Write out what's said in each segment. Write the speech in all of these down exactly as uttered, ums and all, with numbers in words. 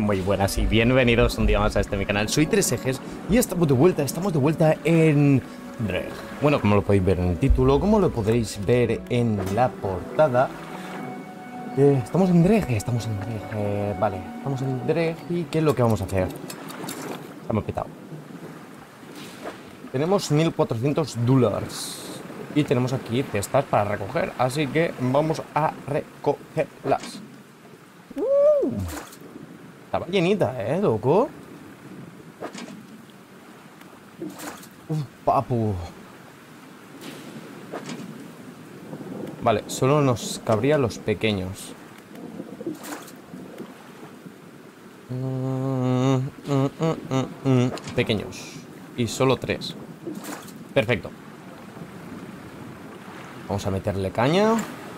Muy buenas y bienvenidos un día más a este mi canal. Soy Tres Ejes y estamos de vuelta, estamos de vuelta en Dreg. Bueno, como lo podéis ver en el título, como lo podréis ver en la portada, eh, estamos en Dreg, estamos en Dreg, eh, vale, estamos en Dreg. ¿Y qué es lo que vamos a hacer? Estamos petado. Tenemos mil cuatrocientos dólares y tenemos aquí cestas para recoger, así que vamos a recogerlas. Uh. Estaba llenita, ¿eh, loco? Uf, papu. Vale, solo nos cabrían los pequeños. Mm, mm, mm, mm, mm. Pequeños. Y solo tres. Perfecto. Vamos a meterle caña.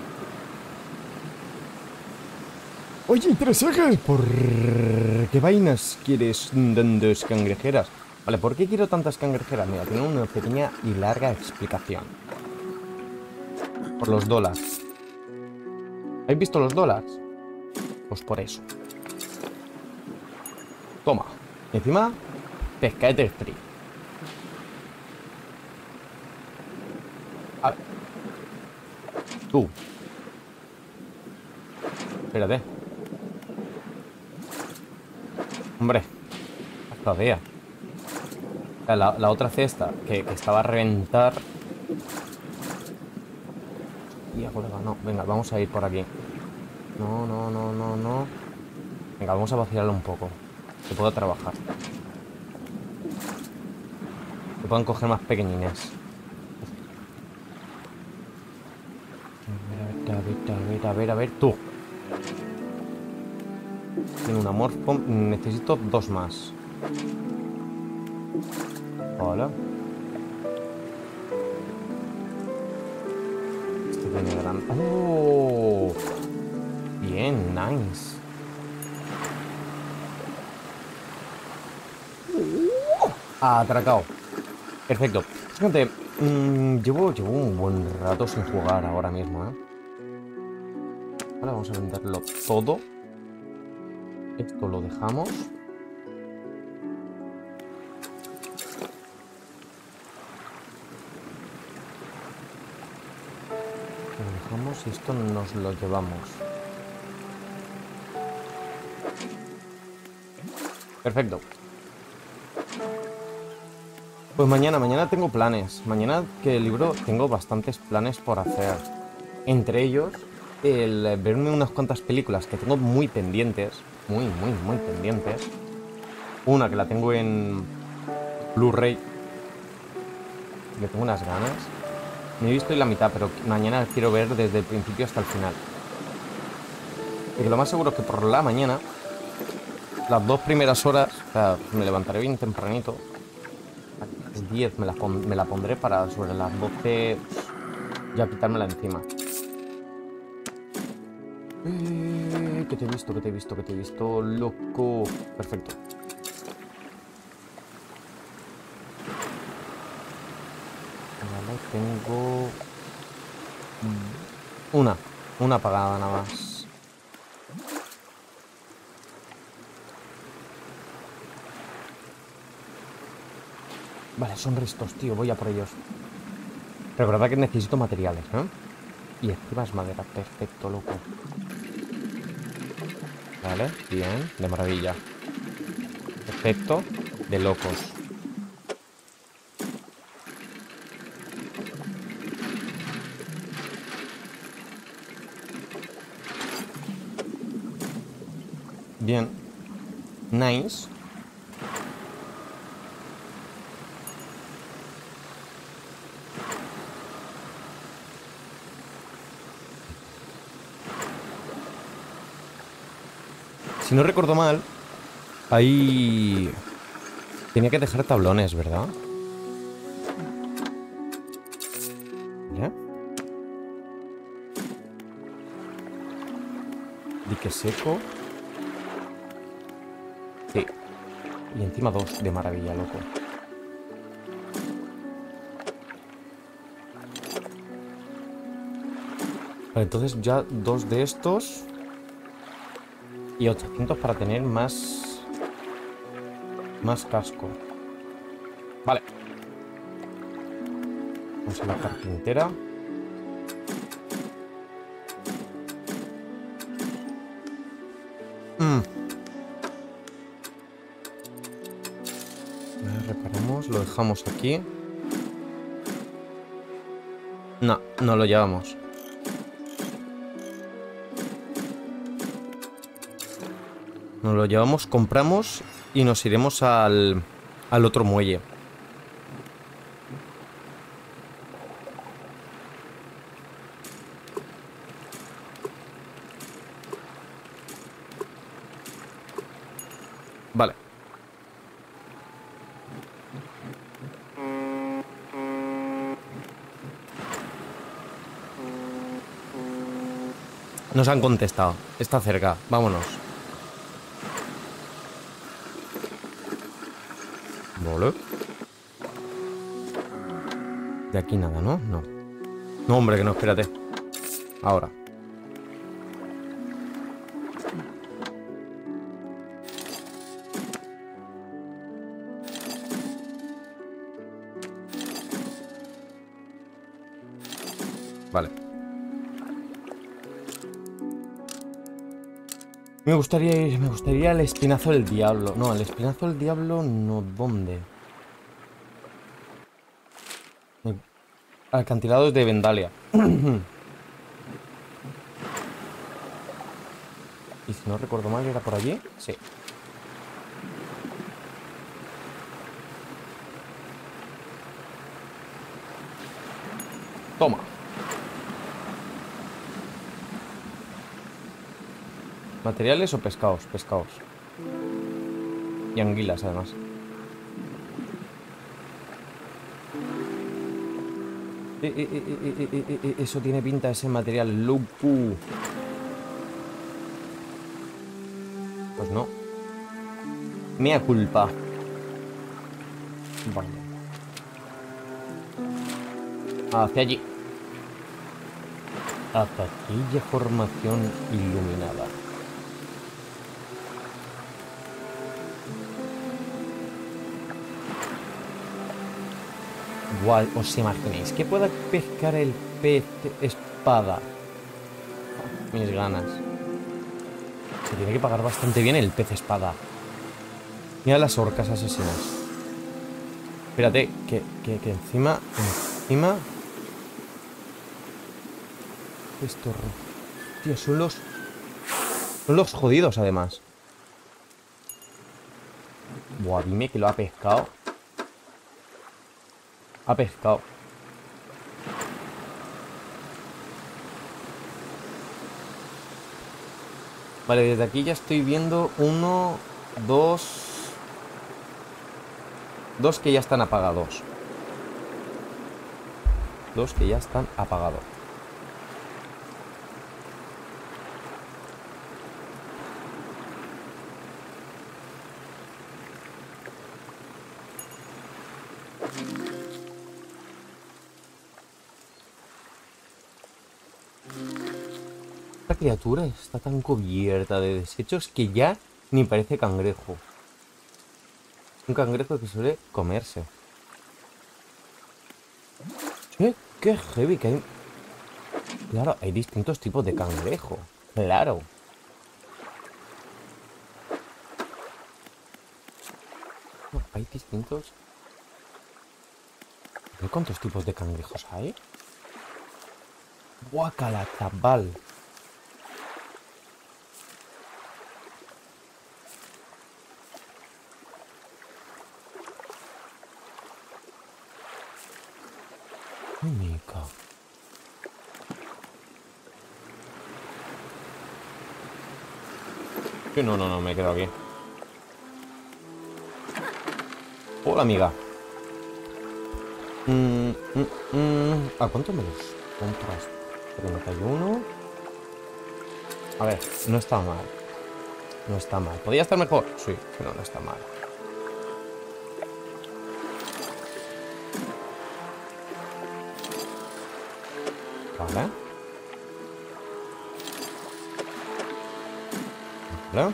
Oye, Tres Ejes, ¿por qué vainas quieres tantas cangrejeras? Vale, ¿por qué quiero tantas cangrejeras? Mira, tiene una pequeña y larga explicación. Por los dólares. ¿Habéis visto los dólares? Pues por eso. Toma. Y encima, pescadete free. A ver. Tú. Espérate. Hombre, hasta vea. La, la otra cesta que, que estaba a reventar. Ya, colega, no. Venga, vamos a ir por aquí. No, no, no, no, no. Venga, vamos a vaciarlo un poco. Que pueda trabajar. Que puedan coger más pequeñines. A ver, a ver, a ver, a ver, a ver, tú. Tiene una morfo. Necesito dos más. Hola. Este tiene gran... ¡Oh! Bien, nice. ¡Uh! Atracado. Perfecto. Fíjate, mmm, llevo, llevo un buen rato sin jugar ahora mismo, ¿eh? Ahora vamos a venderlo todo. Esto lo dejamos. Lo dejamos y esto nos lo llevamos. Perfecto. Pues mañana, mañana tengo planes. Mañana que el libro tengo bastantes planes por hacer. Entre ellos, el verme unas cuantas películas que tengo muy pendientes. Muy, muy, muy pendientes. Una que la tengo en Blu-ray. Que tengo unas ganas. Me he visto en la mitad, pero mañana quiero ver desde el principio hasta el final. Y que lo más seguro es que por la mañana, las dos primeras horas, o sea, me levantaré bien tempranito. A las diez me la, me la pondré para sobre las doce ya quitármela encima. Eh, que te he visto, que te he visto, que te he visto, loco. Perfecto. Vale, tengo... Una, una apagada nada más. Vale, son restos, tío, voy a por ellos. Recordad que necesito materiales, ¿eh? Y encima es madera, perfecto, loco. Vale, bien, de maravilla. Perfecto, de locos. Bien. Nice. Si no recuerdo mal, ahí tenía que dejar tablones, ¿verdad? ¿Ya? Dique seco. Sí. Y encima dos, de maravilla, loco. Vale, entonces ya dos de estos. Y ochocientos para tener más... Más casco. Vale. Vamos a la carpintera. Mm. Reparamos, lo dejamos aquí. No, no lo llevamos. Nos lo llevamos, compramos y nos iremos al, al otro muelle. Vale. Nos han contestado. Está cerca. Vámonos. Vale. De aquí nada, ¿no? No. No, hombre, que no, espérate. Ahora. Vale. Me gustaría ir, me gustaría el espinazo del diablo. No, el espinazo del diablo no. ¿Dónde? Acantilados de Vendalia. Y si no recuerdo mal, ¿era por allí? Sí. Toma. ¿Materiales o pescados? Pescados. Y anguilas, además. Eh, eh, eh, eh, eh, eh, eh, eso tiene pinta, ese material. Lupu. Pues no. Mea culpa. Vale. Hacia allí. Hasta aquella formación iluminada. Igual, ¿os imagináis que pueda pescar el pez espada? Mis ganas. Se tiene que pagar bastante bien el pez espada. Mira las orcas asesinas. Espérate, que, que, que encima... Encima... Esto... Tío, son los... Son los jodidos, además. Buah, dime que lo ha pescado. Ha pescado. Vale, desde aquí ya estoy viendo uno, dos... Dos que ya están apagados. Dos que ya están apagados. Esta criatura está tan cubierta de desechos que ya ni parece cangrejo. Un cangrejo que suele comerse. ¿Qué? Qué heavy que hay. Claro, hay distintos tipos de cangrejo. Claro. No, hay distintos. ¿Cuántos tipos de cangrejos hay? Guacala, chaval. Mica. Que no, no, no, me quedo aquí. Hola, amiga. Mm, mm, mm. ¿A cuánto me los compras? treinta y uno. A ver, no está mal. No está mal. ¿Podría estar mejor? Sí, pero no está mal. Vale. ¿Vale?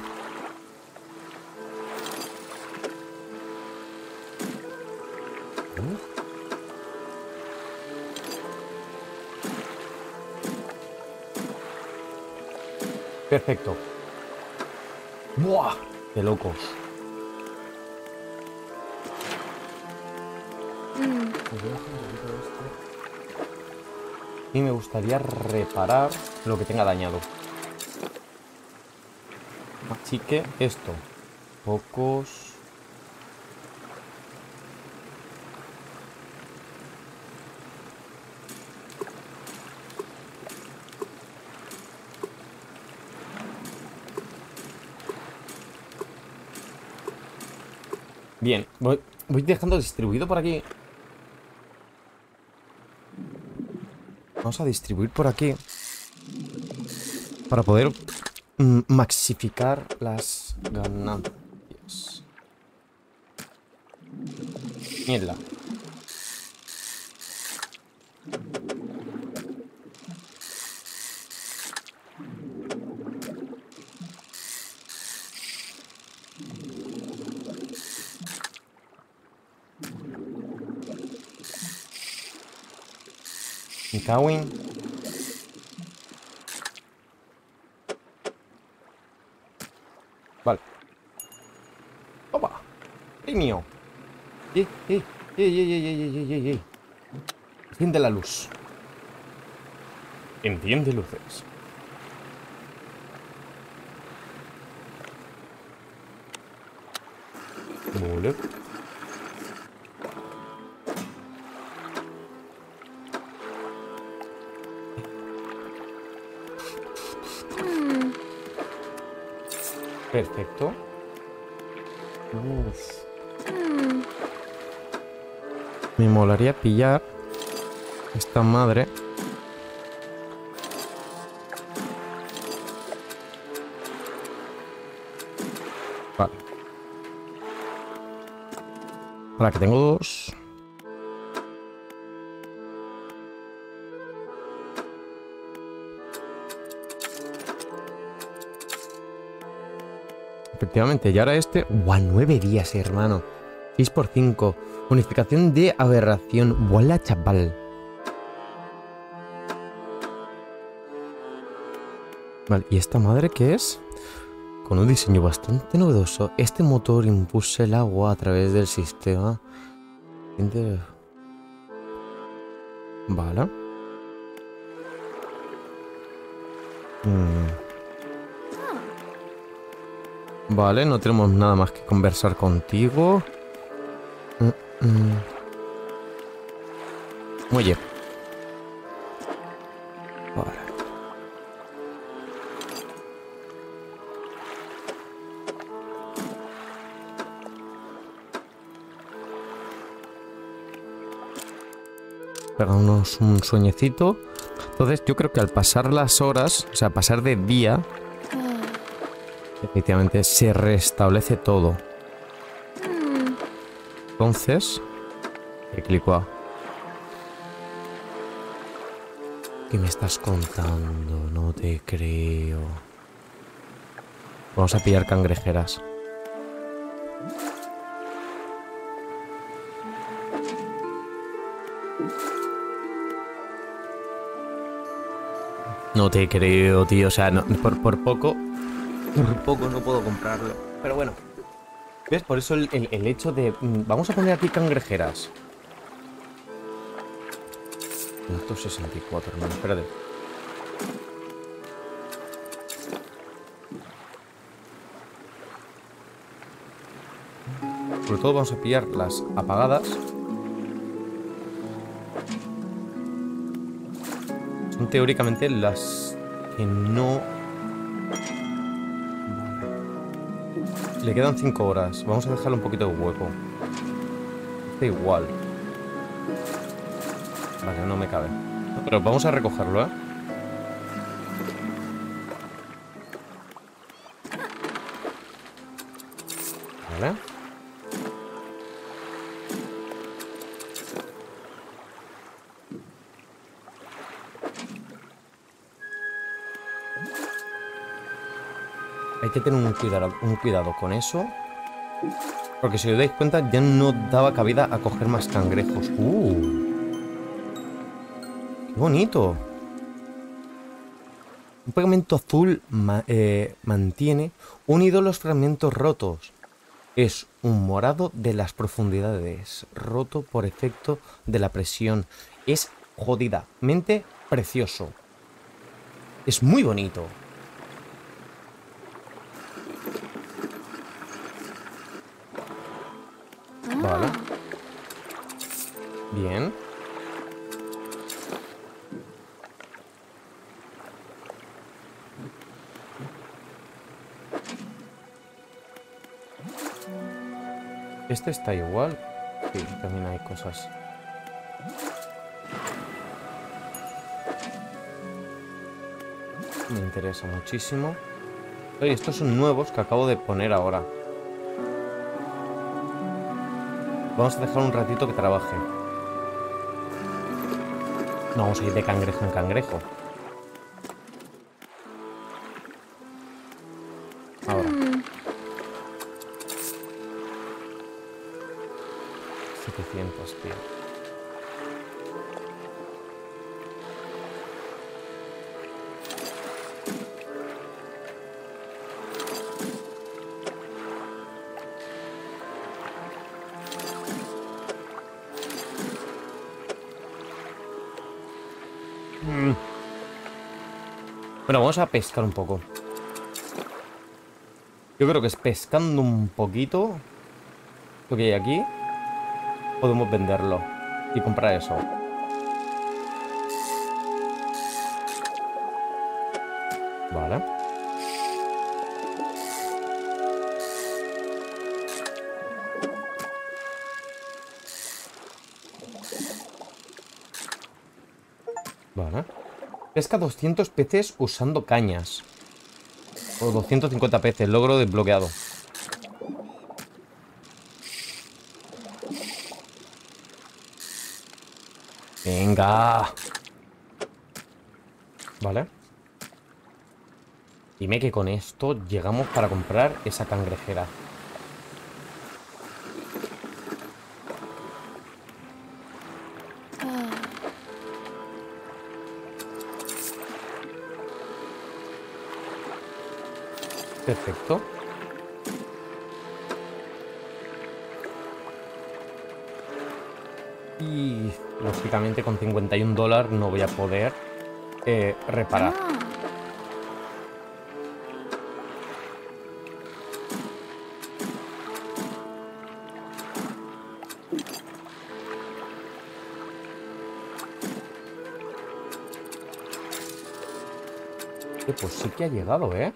Perfecto. ¡Buah! ¡Qué locos! Mm. Y me gustaría reparar lo que tenga dañado. Así que esto. Pocos. Bien, voy, voy dejando distribuido por aquí. Vamos a distribuir por aquí para poder mm, maxificar las ganancias. Mierda. Me cago en... Vale. ¡Opa! ¡Premio! ¡Eh, eh! ¡Eh, eh, eh, eh, eh, eh, eh! Enciende la luz. Enciende luces. Vale. Mm. Perfecto. Uf. Mm. Me molaría pillar esta madre. Vale. Ahora que tengo dos. Efectivamente, y ahora este... ¡Buah! Nueve días, hermano. seis por cinco. Unificación de aberración. ¡Buah, chaval! Vale, ¿y esta madre qué es? Con un diseño bastante novedoso, este motor impulsa el agua a través del sistema. Vale. Mm. Vale, no tenemos nada más que conversar contigo. Mm, mm. Oye. Vale. Pegarnos un sueñecito. Entonces yo creo que al pasar las horas, o sea, pasar de día, efectivamente se restablece todo. Entonces, le clico a... ¿Qué me estás contando? No te creo. Vamos a pillar cangrejeras. No te creo, tío. O sea, no, por, por poco... Por poco no puedo comprarlo. Pero bueno. ¿Ves? Por eso el, el, el hecho de... Vamos a poner aquí cangrejeras. ciento sesenta y cuatro, hermano. Espérate. Sobre todo vamos a pillar las apagadas. Son teóricamente las que no... Le quedan cinco horas. Vamos a dejarle un poquito de hueco. Está igual. Vale, no me cabe. Pero vamos a recogerlo, ¿eh? Vale. Hay que tener un cuidado, un cuidado con eso. Porque si os dais cuenta, ya no daba cabida a coger más cangrejos. ¡Uh! ¡Qué bonito! Un pegamento azul ma eh, mantiene unidos los fragmentos rotos. Es un morado de las profundidades, roto por efecto de la presión. Es jodidamente precioso. Es muy bonito. Vale. Bien. Este está igual. Sí, también hay cosas. Me interesa muchísimo. Oye, estos son nuevos que acabo de poner ahora. Vamos a dejar un ratito que trabaje. No vamos a ir de cangrejo en cangrejo. Ahora. setecientos, tío. Mm. Bueno, vamos a pescar un poco. Yo creo que es pescando un poquito lo que hay aquí. Podemos venderlo y comprar eso. Vale. Vale. Pesca doscientos peces usando cañas. O doscientos cincuenta peces. Logro desbloqueado. Venga. Vale. Dime que con esto llegamos para comprar esa cangrejera. Perfecto. Y lógicamente con cincuenta y un dólares no voy a poder eh, reparar. Ah. Eh, pues sí que ha llegado, ¿eh?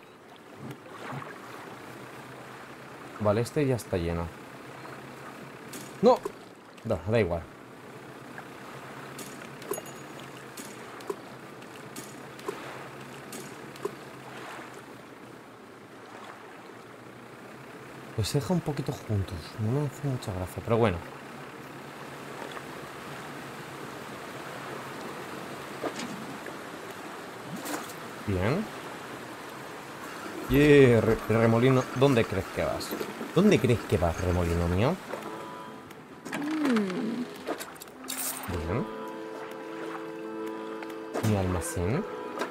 Vale, este ya está lleno. ¡No! No, da igual. Pues se deja un poquito juntos. No me hace mucha gracia, pero bueno. Bien. Yeah, re remolino. ¿Dónde crees que vas? ¿Dónde crees que vas, remolino mío? Mm. Bien. Mi almacén.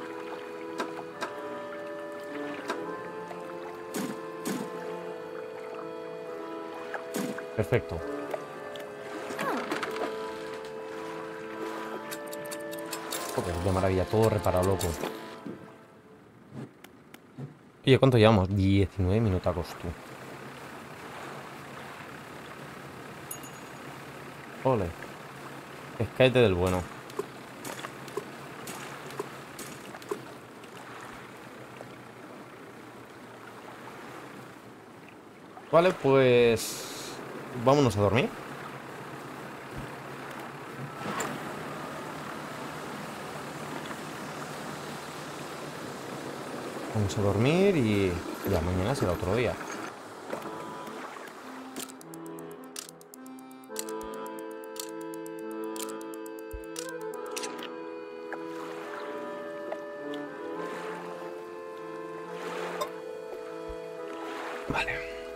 Perfecto. Joder, de maravilla, todo reparado, loco. Oye, ¿cuánto llevamos? diecinueve minutacos, tú. Ole. Pescaete del bueno. Vale, pues... vámonos a dormir. Vamos a dormir y ya mañana será otro día. Vale.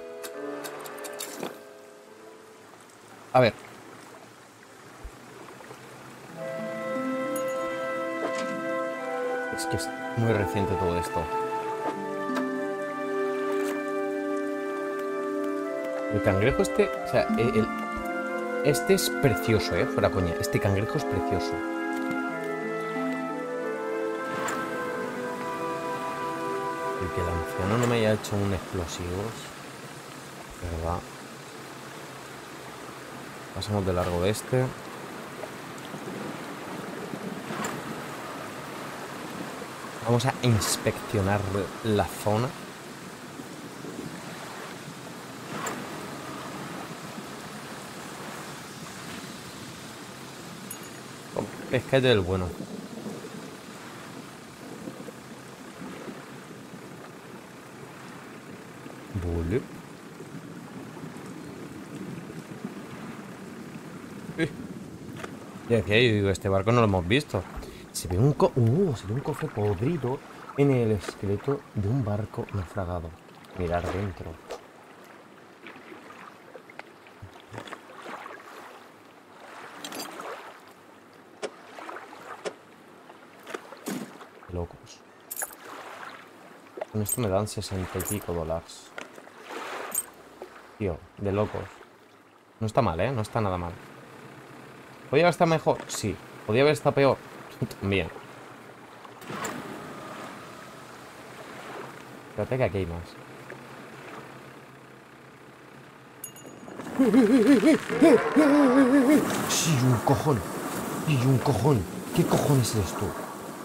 A ver. Es que es muy reciente todo esto. El cangrejo este... O sea, el, el- este es precioso, ¿eh? Fuera coña. Este cangrejo es precioso. El que el anciano no me haya hecho un explosivos. ¿Verdad? Pasamos de largo de este. Vamos a inspeccionar la zona. Toma, pescado del bueno. Vale. Eh. Ya decía yo, digo, este barco no lo hemos visto. Se ve un co uh, se ve un cofre podrido en el esqueleto de un barco naufragado. Mirar dentro. Locos. Con esto me dan sesenta y pico dólares. Tío, de locos. No está mal, ¿eh? No está nada mal. ¿Podría haber estado mejor? Sí. ¿Podría haber estado peor? También. Espérate que aquí hay más. Sí, un cojón. Y un cojón. ¿Qué cojones eres tú?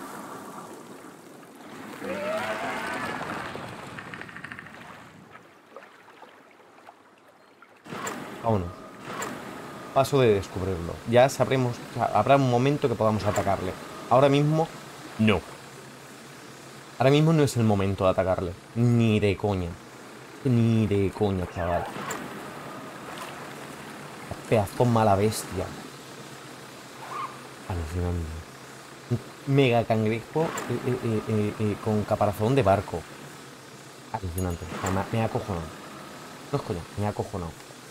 Vámonos. Paso de descubrirlo. Ya sabremos. O sea, habrá un momento que podamos atacarle. Ahora mismo, no. Ahora mismo no es el momento de atacarle. Ni de coña. Ni de coña, chaval. Pedazo mala bestia. Alucinante. Un mega cangrejo eh, eh, eh, eh, eh, con caparazón de barco. Alucinante. O sea, me, me ha acojonado. No es coña, me ha acojonado.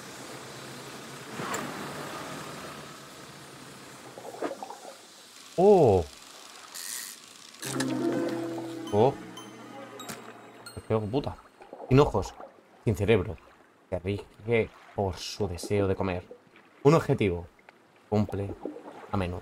¡Oh! ¡Oh! ¡Qué puta! Sin ojos, sin cerebro. Se rige por su deseo de comer. Un objetivo. Cumple a menudo.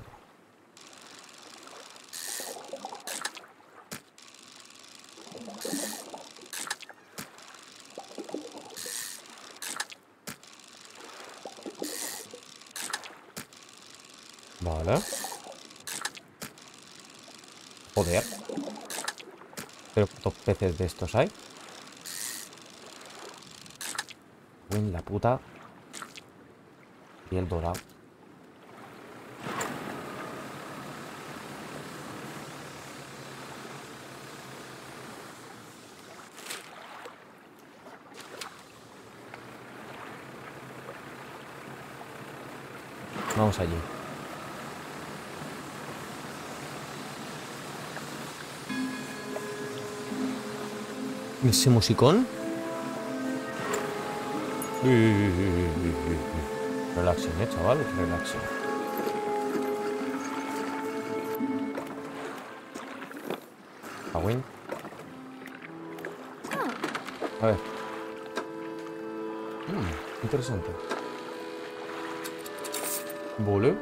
Vale. Joder. ¿Pero cuántos peces de estos hay? En la puta. Y el dorado. Vamos allí. ¿Ese musicón? Relaxen, eh, chaval, relaxen. Agüín. A ver. Mm, interesante. Vale.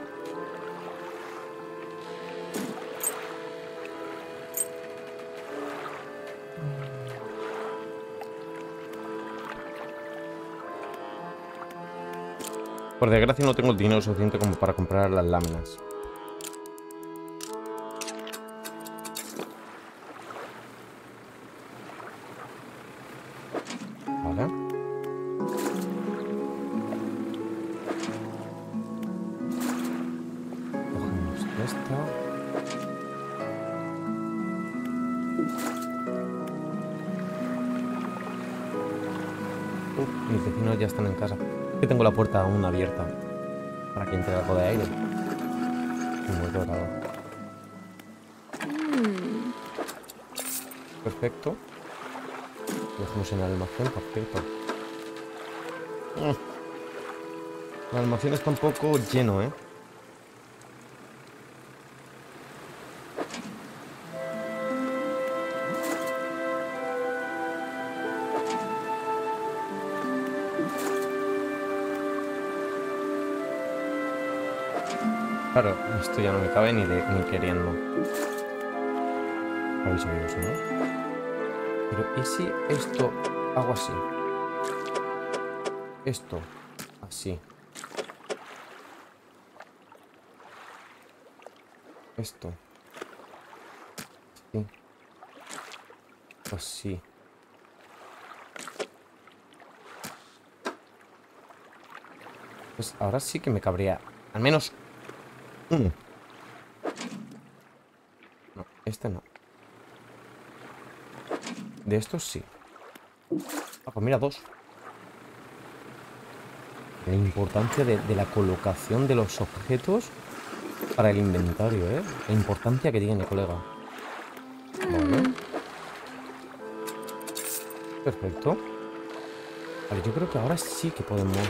Por desgracia no tengo el dinero suficiente como para comprar las láminas. Vale. Cogemos esta. Uh, mis vecinos ya están en casa. Que tengo la puerta aún abierta para que entre algo de aire. Muy dorado. Mm. Perfecto. Lo dejamos en el almacén, por cierto. Mm. El almacén está un poco lleno, ¿eh? Claro, esto ya no me cabe ni, de, ni queriendo. Habéis oído eso, ¿no? Pero ¿y si esto hago así? Esto, así. Esto. Sí. Pues sí. Pues ahora sí que me cabría. Al menos uno. No, este no. De estos sí. Ah, pues mira, dos. La importancia de, de la colocación de los objetos para el inventario, ¿eh? La importancia que tiene, colega. Vale. Perfecto. Vale, yo creo que ahora sí que podemos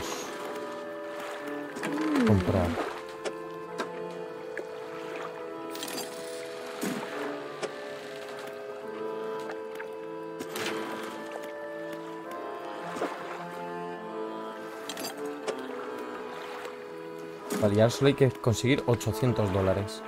comprar. Vale, ya solo hay que conseguir ochocientos dólares.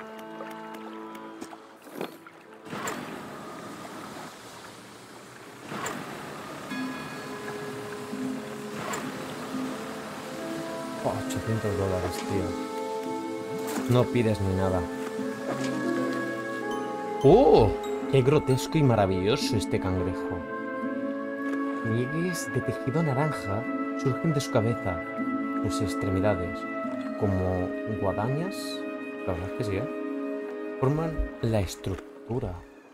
Oh, ochocientos dólares, tío. No pides ni nada. ¡Oh! ¡Qué grotesco y maravilloso este cangrejo! Pliegues de tejido naranja surgen de su cabeza, sus extremidades, como guadañas. La verdad es que sí, ¿eh? Forman la estructura.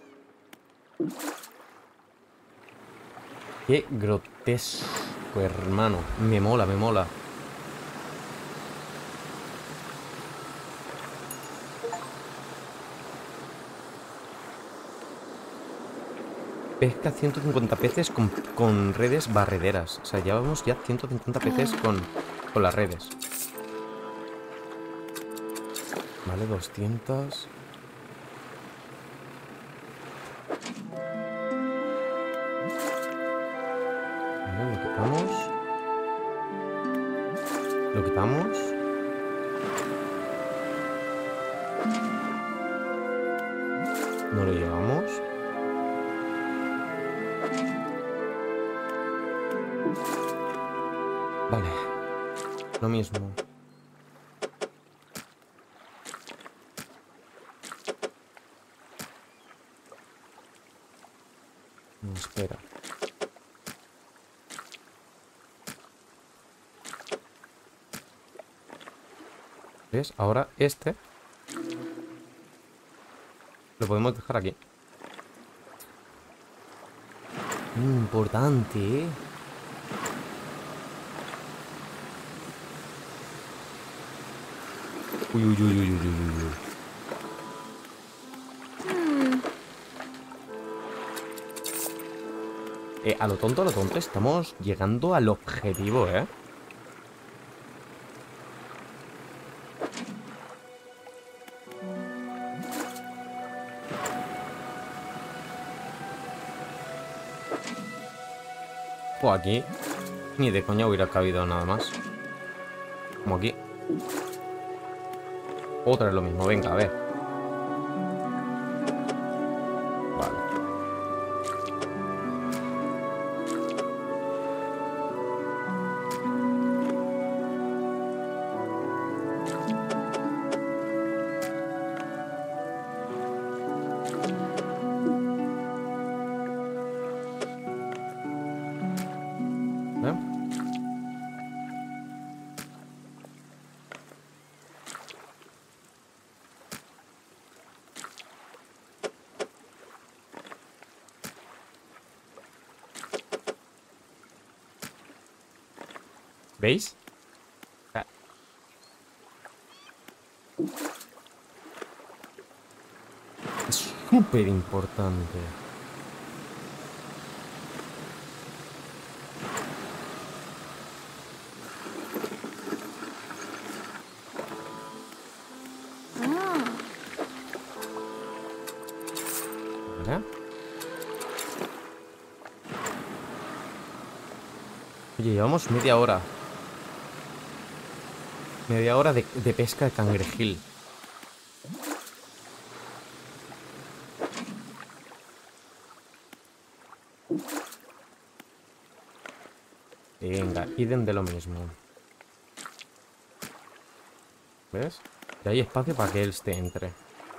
¡Qué grotesco, hermano! Me mola, me mola. Pesca ciento cincuenta peces con, con redes barrederas. O sea, llevamos ya ciento cincuenta peces con, con las redes. Vale, doscientos. Vale, lo quitamos. Lo quitamos. No lo llevamos. Vale. Lo mismo. No, espera. ¿Ves? Ahora este lo podemos dejar aquí. Importante, ¿eh? Uy, uy, uy, uy, uy, uy, uy. Eh, a lo tonto, a lo tonto, estamos llegando al objetivo, ¿eh? O aquí ni de coña hubiera cabido nada más. Como aquí. Otra es lo mismo, venga, a ver. Vale. ¿Eh? ¿Veis? Ah. Es súper importante. Oye, llevamos media hora. Media hora de, de pesca de cangrejil. Venga, idem de lo mismo. ¿Ves? Y hay espacio para que él este entre.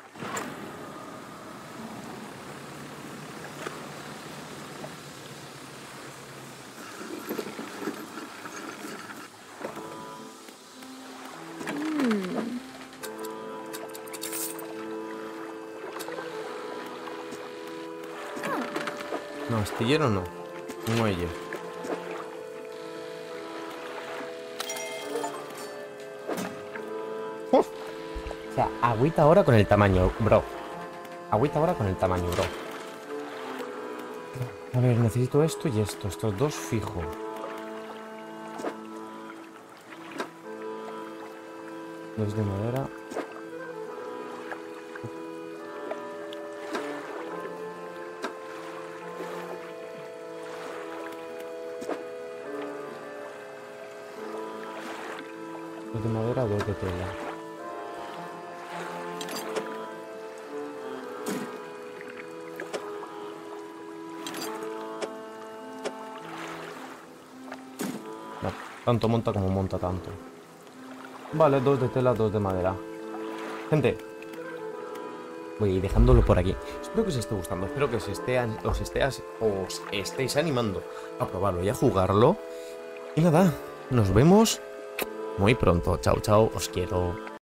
No, astillero no. Muelle. ¡Uf! O sea, agüita ahora con el tamaño, bro. Agüita ahora con el tamaño, bro. A ver, necesito esto y esto. Estos dos fijo. Dos de madera. Dos de madera, dos de tela. No, tanto monta como monta tanto. Vale, dos de tela, dos de madera. Gente, voy a ir dejándolo por aquí. Espero que os esté gustando. Espero que os, esté, os, esté, os estéis animando a probarlo y a jugarlo. Y nada, nos vemos muy pronto. Chao, chao, os quiero.